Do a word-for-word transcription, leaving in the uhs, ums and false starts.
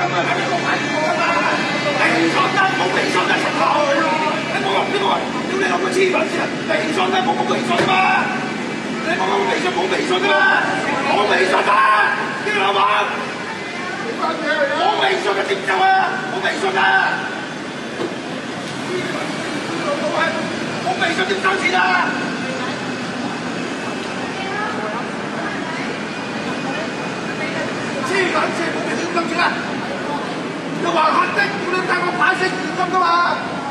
微信啦，冇微信就出頭。你冇用呢個，屌你老母黐撚線！微信啦，冇冇微信㗎嘛？你冇冇微信冇微信㗎嘛？冇微信啊！屌你老母！冇微信嘅點走啊？冇微信啊！冇微信點收錢啊？黐撚線，冇微信點收錢啊？又話黑的，屌你帶我反式現金㗎嘛？